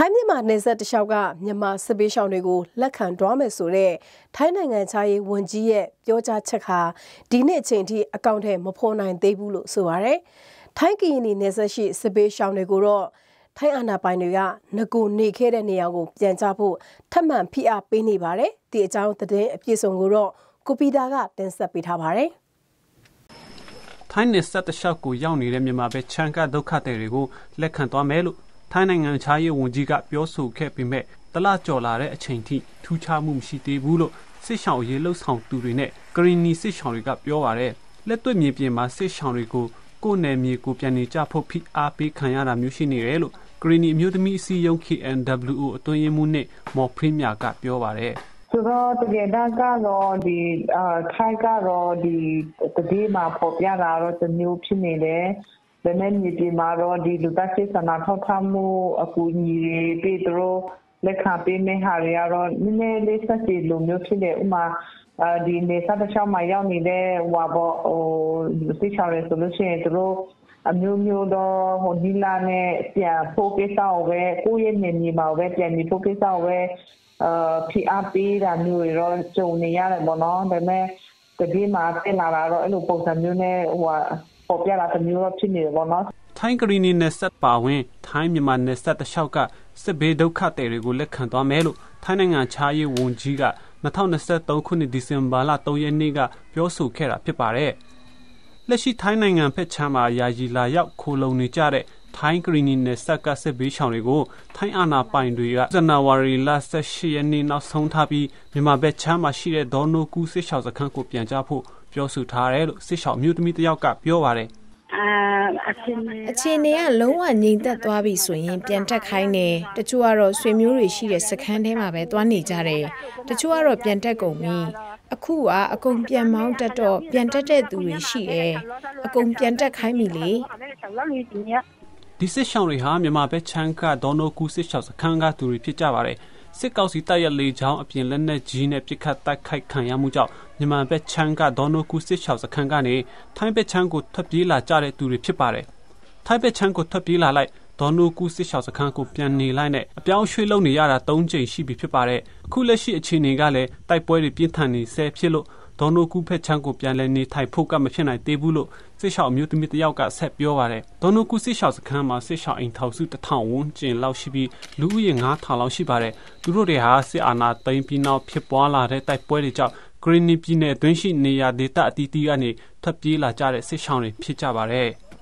ထိုင်းမြန်မာနယ်စပ်တလျှောက်ကမြန်မာစစ်ပေးရှောင်းတွေကိုလက်ခံတွားမယ်ဆိုတဲ့ထိုင်းနိုင်ငံခြားရေးဝန်ကြီးရဲ့ပြောကြားချက်ဟာဒီနေ့အချိန်ထိအကောင့်ထဲမဖော်နိုင်သေးဘူးလို့ဆိုပါတယ်။ထိုင်းကရင်နယ်စပ်ရှိစစ်ပေးရှောင်းတွေကိုတော့ထိုင်းအာဏာပိုင်တွေကငကိုနေခဲ့တဲ့နေရာကိုပြန်ကြဖို့ထပ်မံဖိအားပေးနေပါတယ်။ဒီအကြောင်းသတင်းအပြည့်စုံကိုတော့ကိုပီတာကတင်ဆက်ပေးထားပါတယ်။ထိုင်းနယ်စပ်တလျှောက်ကိုရောက်နေတဲ့မြန်မာပဲချန်ကဒုက္ခသည်တွေကိုလက်ခံသွားမယ်လို့ထိုင်းနိုင်ငံခြားရေးဝန်ကြီးကပြောဆိုခဲ့ပေမဲ့တလကျော်လာတဲ့အချိန်ထိထူးခြားမှုမရှိသေးဘူးလို့စစ်ရှောင်းရေးလှုပ်ဆောင်သူတွေနဲ့ကရင်နီစစ်ရှောင်းတွေကပြောပါတယ်။လက်တွေ့မြေပြင်မှာစစ်ရှောင်းတွေကိုကိုယ်နယ်မြေကိုပြန်နေကြဖို့ဖိအားပေးခံရတာမျိုးရှိနေတယ်လို့ကရင်နီအမျိုးသမီးအစည်းအရုံး KNWO အတွင်းရေးမှူးနဲ့မော်ဖရီးမြာကပြောပါတယ်။ဆိုတော့တကယ်ကတော့ဒီထိုင်းကတော့ဒီတတိမှာပေါ်ပြလာတော့တမျိုးဖြစ်နေတယ်။ဒါနဲ့မြေပြင်မှာတော့ဒီလူသားချင်းစာနာထောက်ထားမှုအကူအညီပေးတော့လက်ခံပေးမယ့်ဟာတွေကတော့နည်းနည်းလေးဆက်စီလိုမျိုးဖြစ်တယ်ဥမာဒီနေစားတစ်ချောင်းမှာရောက်နေတဲ့ဟိုဘောစစ်ချောင်းရဆိုလို့ရှိရင်တို့အမျိုးမျိုးတော့ဟိုဒီလာနဲ့ပြန်ဖို့ကိစ္စကိုပဲကိုယ့်ရဲ့နေမြေမှာပဲပြန်ပြီးဖို့ကိစ္စကိုပဲဖိအားပေးတာမျိုးတွေတော့ကြုံနေရတယ်ပေါ့နော်ဒါပေမဲ့တကယ်မှာတက်လာတော့အဲ့လိုပုံစံမျိုးနဲ့ဟိုပေါ်ပြလာတဲ့မျိုးတော့ဖြစ်နေတယ်ပေါ့နော်ထိုင်းကရီနီနယ်စပ်ပါဝင်ထိုင်းမြန်မာနယ်စပ်တလျှောက်ကစစ်ဘေးဒုက္ခသည်တွေကိုလက်ခံသွားမယ်လို့ထိုင်းနိုင်ငံခြားရေးဝန်ကြီးက2023ခုနှစ်ဒီဇင်ဘာလ3ရက်နေ့ကပြောဆိုခဲ့တာဖြစ်ပါတယ်။လက်ရှိထိုင်းနိုင်ငံဖက်ချမ်းမှာယာယီလာရောက်ခိုလုံနေကြတဲ့ထိုင်းကရီနီနယ်စပ်ကစစ်ဘေးရှောင်တွေကိုထိုင်းအာဏာပိုင်တွေကဇန်နဝါရီလ18ရက်နေ့နောက်ဆုံးထားပြီးမြန်မာဘက်ချမ်းမှာရှိတဲ့ဒေါ်နိုကူစစ်ရှောင်စခန်းကိုပြန်ကြဖို့ပြောဆိုထားတယ်လို့စစ်ရှောင်မျိုးသမီးတယောက်ကပြောပါတယ်အခြေအနေကလုံးဝငြိမ်သက်သွားပြီဆိုရင်ပြန်တက်ခိုင်းတယ်တချို့ကတော့ဆွေမျိုးတွေရှိတဲ့စခန်းထဲမှာပဲသွားနေကြတယ်တချို့ကတော့ပြန်တက်ကုန်ပြီအခုကအကုန်ပြန်မောင်းတက်တော့ပြန်တက်တဲ့သူတွေရှိတယ်အကုန်ပြန်တက်ခိုင်းပြီလေဒီစစ်ရှောင်းတွေဟာမြန်မာဘက်ချမ်းကဒေါ်နိုကူစစ်ရှောင်းစခန်းကသူတွေဖြစ်ကြပါတယ်စစ်ကောက်စီတပ်ရလေချောင်းအပြင်လက်နက်ကြီးနဲ့ပစ်ခတ်တိုက်ခိုက်ခံရမှုကြောင့်မြန်မာဘက်ချမ်းကဒေါ်နိုကူစစ်ရှောင်းစခန်းကနေထိုင်းဘက်ချမ်းကိုထွက်ပြေးလာကြတဲ့သူတွေဖြစ်ပါတယ်။ထိုင်းဘက်ချမ်းကိုထွက်ပြေးလာလိုက်ဒေါ်နိုကူစစ်ရှောင်းစခန်းကိုပြန်နေလိုက်နဲ့အပြောင်းရွှေ့လုပ်နေရတာ3ကြိမ်ရှိပြီဖြစ်ပါတယ်။အခုလက်ရှိအခြေအနေကလည်းတိုက်ပွဲတွေပြင်းထန်နေဆဲဖြစ်လို့ဒေါ်နိုကူဖက်ချမ်းကိုပြန်လဲနေထိုင်ဖို့ကမဖြစ်နိုင်သေးဘူးလို့စစ်ရှောင်းမျိုးသမီးတယောက်ကဆက်ပြောပါတယ်။ဒေါ်နိုကူစစ်ရှောင်းစခန်းမှာစစ်ရှောင်းအိမ်ထောင်စု1000ဝန်းကျင်လောက်ရှိပြီးလူဦးရေ9000လောက်ရှိပါတယ်။သူတို့တွေဟာစစ်အာဏာသိမ်းပြီးနောက်ဖြစ်ပွားလာတဲ့တိုက်ပွဲတွေကြောင့်ဂရင်းနီပြည်နယ်အတွင်းရှိနေရာဒေသအသီးသီးကနေထွက်ပြေးလာကြတဲ့စစ်ရှောင်းတွေဖြစ်ကြပါတယ်။